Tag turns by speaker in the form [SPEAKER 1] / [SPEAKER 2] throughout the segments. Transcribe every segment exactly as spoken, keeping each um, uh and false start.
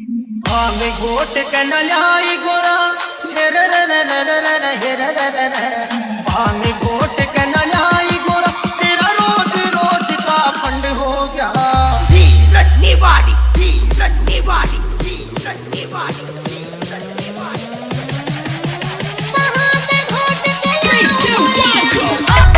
[SPEAKER 1] आगे घोट के न लाई गोरा हेरे रे रे रे रे रे रे हेरे रे रे रे आगे घोट के न लाई गोरा तेरा रोज रोज का फंड हो गया।
[SPEAKER 2] रजनी वाली रजनी वाली रजनी वाली रजनी वाली
[SPEAKER 3] कहाँ से घोट के लाऊं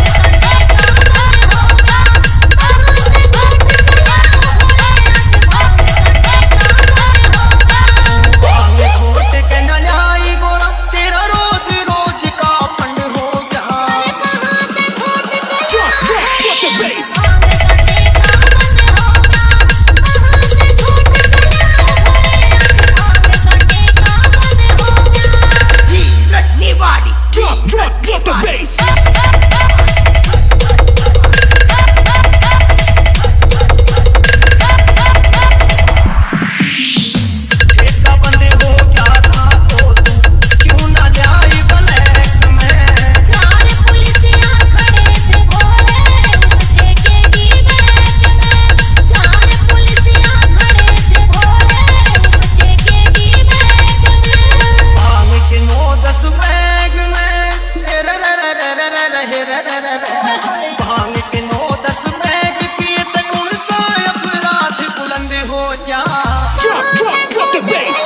[SPEAKER 1] भांग के नौ दस बैग पिए तो कौन सा अपराध बुलंद हो जा।
[SPEAKER 2] Drop, drop, drop the bass.